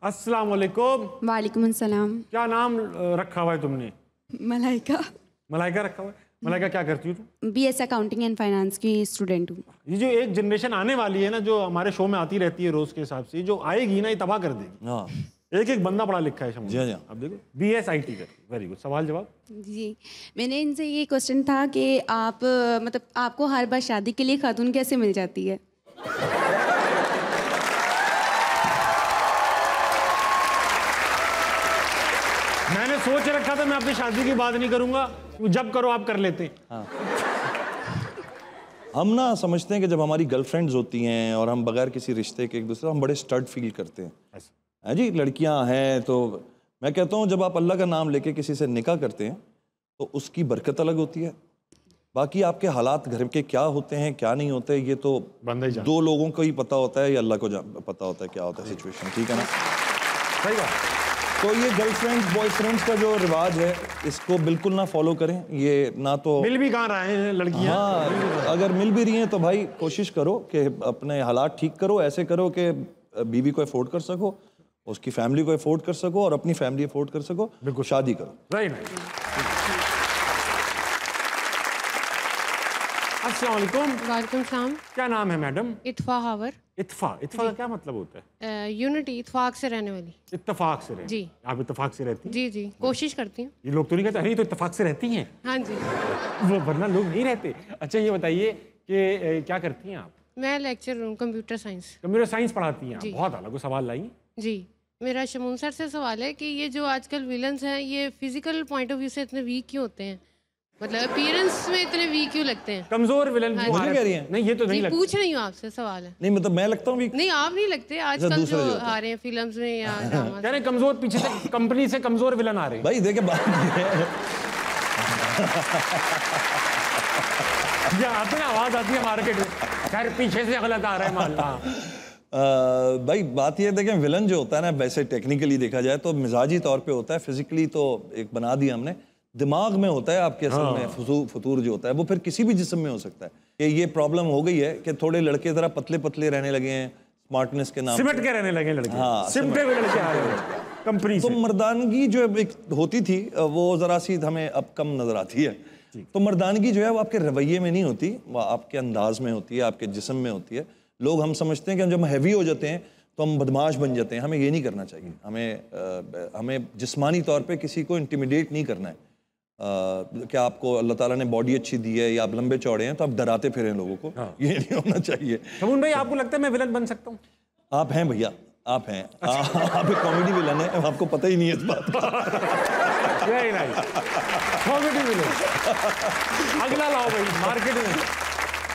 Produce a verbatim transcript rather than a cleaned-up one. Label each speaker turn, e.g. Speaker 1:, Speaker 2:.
Speaker 1: अस्सलाम वालेकुम।
Speaker 2: वालेकुम अस्सलाम।
Speaker 1: क्या नाम रखा हुआ है तुमने?
Speaker 2: मलाइका।
Speaker 1: मलाइका रखा हुआ है। मलाइका क्या करती हो तुम?
Speaker 2: बीएस अकाउंटिंग एंड फाइनेंस की स्टूडेंट हूँ।
Speaker 1: ये जो एक जनरेशन आने वाली है ना, जो हमारे शो में आती रहती है रोज के हिसाब से, जो आएगी ना, ये तबाह कर देगी।
Speaker 3: हाँ,
Speaker 1: एक एक बंदा पढ़ा लिखा है शमून।
Speaker 3: जी हाँ।
Speaker 1: अब देखो बीएस आईटी कर, वेरी गुड। सवाल जवाब।
Speaker 2: जी, मैंने इनसे ये क्वेश्चन था कि आप मतलब आपको हर बार शादी के लिए खातून कैसे मिल जाती है?
Speaker 1: मैंने सोच रखा था मैं अपनी शादी की बात नहीं करूंगा, जब करो आप कर लेते।
Speaker 3: हाँ। हम ना समझते हैं कि जब हमारी गर्लफ्रेंड्स होती हैं और हम बगैर किसी रिश्ते के एक दूसरे हम बड़े स्टड फील करते हैं। है जी, लड़कियां हैं तो मैं कहता हूँ जब आप अल्लाह का नाम लेके किसी से निकाह करते हैं तो उसकी बरकत अलग होती है। बाकी आपके हालात घर के क्या होते हैं क्या नहीं होते ये तो दो लोगों को ही पता होता है या अल्लाह को पता होता है क्या होता है सिचुएशन, ठीक है ना?
Speaker 1: सही बात।
Speaker 3: तो ये गर्लफ्रेंड्स बॉयफ्रेंड्स का जो रिवाज है इसको बिल्कुल ना फॉलो करें। ये ना तो
Speaker 1: मिल भी कहाँ रहे हैं लड़कियां।
Speaker 3: हाँ, अगर मिल भी रही हैं तो भाई कोशिश करो कि अपने हालात ठीक करो, ऐसे करो कि बीवी को अफोर्ड कर सको, उसकी फैमिली को अफोर्ड कर सको और अपनी फैमिली अफोर्ड कर सको, बिल्कुल शादी करो।
Speaker 1: राइट। अस्सलाम वालेकुम।
Speaker 4: वालेकुम सलाम।
Speaker 1: क्या नाम है मैडम?
Speaker 4: इत्फा हावर।
Speaker 1: इत्फा, इत्फा का क्या मतलब होता है?
Speaker 4: यूनिटी, इत्फाक से रहने वाली।
Speaker 1: इत्तेफाक से रहती?
Speaker 4: जी।
Speaker 1: आप इत्तेफाक से रहती हैं?
Speaker 4: जी जी, कोशिश करती हूँ।
Speaker 1: ये लोग तो नहीं कहते अरे तो इत्तेफाक से रहती हैं।
Speaker 4: हाँ जी।
Speaker 1: वो वरना लोग नहीं रहते। अच्छा ये बताइए कि क्या करती हैं आप?
Speaker 4: मैं लेक्चर हूँ कंप्यूटर साइंस।
Speaker 1: कंप्यूटर साइंस पढ़ाती हैं आप? बहुत अलग सवाल लाई।
Speaker 4: जी, मेरा शमून सर से सवाल है कि ये जो आजकल विलन्स हैं ये फिजिकल पॉइंट ऑफ व्यू से इतने वीक क्यों होते हैं? मतलब अपीयरेंस में इतने वीक क्यों लगते हैं?
Speaker 1: कमजोर विलन
Speaker 4: हाँ,
Speaker 1: मुझे कह रही हैं? नहीं ये तो नहीं लगता।
Speaker 4: पूछ रही हूँ आपसे, सवाल है।
Speaker 3: नहीं मतलब मैं लगता हूँ
Speaker 4: नहीं आप नहीं लगते, आजकल जो आ रहे हैं फिल्म्स में या ड्रामा।
Speaker 1: कह रहे कमजोर, पीछे से कंपनी से कमजोर विलन आ रहे हैं।
Speaker 3: भाई देखे बात
Speaker 1: ये आते ना आवाज आती है मार्केट में, खैर पीछे से गलत आ रहा है माल।
Speaker 3: भाई बात ये देखें विलन जो होता है ना वैसे टेक्निकली देखा जाए तो मिजाजी तौर पे होता है, फिजिकली तो एक बना दिया हमने, दिमाग में होता है आपके असल में फुतूर, फुतूर जो होता है वो फिर किसी भी जिस्म में हो सकता है। कि ये प्रॉब्लम हो गई है कि थोड़े लड़के जरा पतले पतले रहने लगे हैं स्मार्टनेस के नाम
Speaker 1: सिमट के रहने लगे लड़के। हाँ, सिमटे हुए लड़के आ रहे हैं कंपनी से।
Speaker 3: तो मर्दानगी जो एक होती थी वो जरा सी हमें अब कम नजर आती है। तो मर्दानगी जो है वो आपके रवैये में नहीं होती, वो आपके अंदाज में होती है, आपके जिस्म में होती है। लोग हम समझते हैं कि जब हम हैवी हो जाते हैं तो हम बदमाश बन जाते हैं, हमें ये नहीं करना चाहिए। हमें आ, हमें जिस्मानी तौर पे किसी को इंटिमिडेट नहीं करना है। आ, क्या आपको अल्लाह ताला ने बॉडी अच्छी दी है या आप लंबे चौड़े हैं तो आप डराते फिरें लोगों को। हाँ। ये नहीं होना चाहिए।
Speaker 1: शमून भाई आपको लगता है मैं विलन बन सकता हूँ?
Speaker 3: आप हैं भैया, आप हैं। अच्छा। आ, आप एक कॉमेडी विलन है, आपको पता ही नहीं है इस बात का।
Speaker 1: कॉमेडी विलन अगला लाओ भाई मार्केट में।